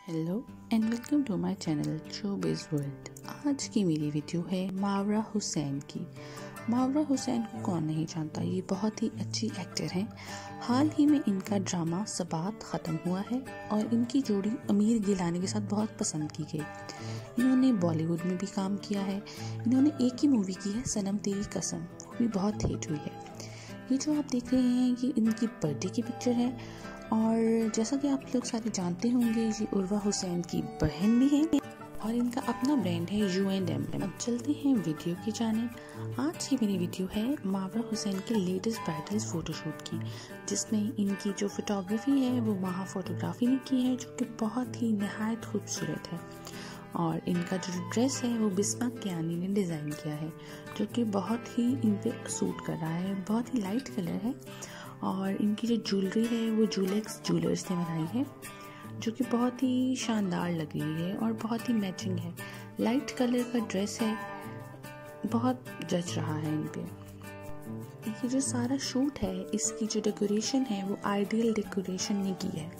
Hello and welcome to my channel Showbiz World. आज की मेरी वीडियो है मावरा हुसैन की। मावरा हुसैन को कौन नहीं जानता, ये बहुत ही अच्छी एक्टर हैं। हाल ही में इनका ड्रामा सबात ख़त्म हुआ है और इनकी जोड़ी अमीर गिलानी के साथ बहुत पसंद की गई। इन्होंने बॉलीवुड में भी काम किया है। इन्होंने एक ही मूवी की है, सनम तेरी कसम, वो भी बहुत हिट हुई है। ये जो आप देख रहे हैं ये इनकी बर्थडे की पिक्चर है और जैसा कि आप लोग सारे जानते होंगे ये उर्वा हुसैन की बहन भी है और इनका अपना ब्रांड है U&M। अब चलते हैं वीडियो की जानिब। आज की मेरी वीडियो है मावरा हुसैन के लेटेस्ट ब्राइडल फोटोशूट की, जिसमें इनकी जो फोटोग्राफी है वो महा फोटोग्राफी ने की है, जो कि बहुत ही नहायत खूबसूरत है। और इनका जो ड्रेस है वो बिस्मत कियानी ने डिज़ाइन किया है, जो कि बहुत ही इन पे सूट कर रहा है। बहुत ही लाइट कलर है और इनकी जो ज्वेलरी है वो जूलेक्स ज्वेलर्स ने बनाई है, जो कि बहुत ही शानदार लग रही है और बहुत ही मैचिंग है। लाइट कलर का ड्रेस है, बहुत जच रहा है इन पे। ये जो सारा शूट है, इसकी जो डेकोरेशन है वो आइडियल डेकोरेशन ने की है।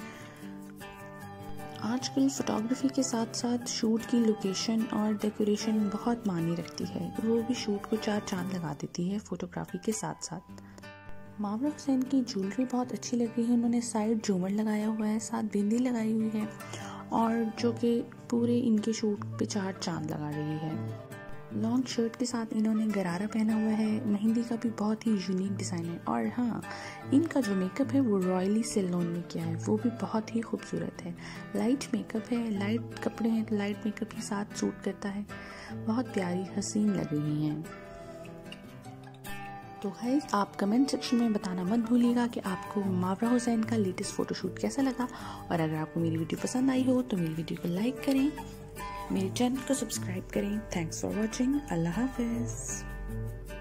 आजकल फोटोग्राफी के साथ साथ शूट की लोकेशन और डेकोरेशन बहुत मायने रखती है, वो भी शूट को चार चांद लगा देती है फोटोग्राफी के साथ साथ। मावरा हुसैन की ज्वेलरी बहुत अच्छी लग रही है। उन्होंने साइड झूमर लगाया हुआ है, साथ बिंदी लगाई हुई है और जो कि पूरे इनके शूट पे चार चांद लगा रही है। लॉन्ग शर्ट के साथ इन्होंने गरारा पहना हुआ है। मेहंदी का भी बहुत ही यूनिक डिज़ाइन है और हाँ, इनका जो मेकअप है वो रॉयली सैलून ने किया है, वो भी बहुत ही खूबसूरत है। लाइट मेकअप है, लाइट कपड़े हैं तो लाइट मेकअप के साथ सूट करता है। बहुत प्यारी हसीन लग रही हैं। तो गाइस, आप कमेंट सेक्शन में बताना मत भूलिएगा कि आपको मावरा हुसैन का लेटेस्ट फोटोशूट कैसा लगा। और अगर आपको मेरी वीडियो पसंद आई हो तो मेरी वीडियो को लाइक करें, मेरे चैनल को सब्सक्राइब करें। Thanks for watching. अल्लाह हाफिज़।